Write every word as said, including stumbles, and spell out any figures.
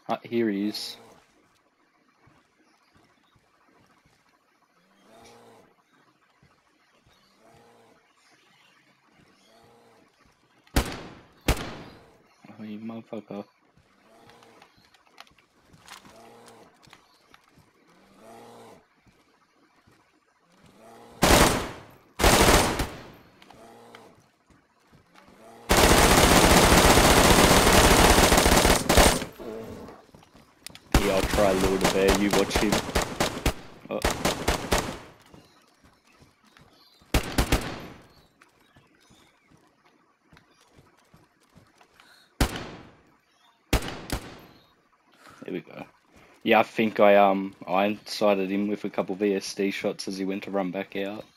Uh, here he is. Oh, you motherfucker. Yeah, I'll try a little bit bear, you watch him. Oh. There we go. Yeah, I think I um I sighted him with a couple V S D shots as he went to run back out.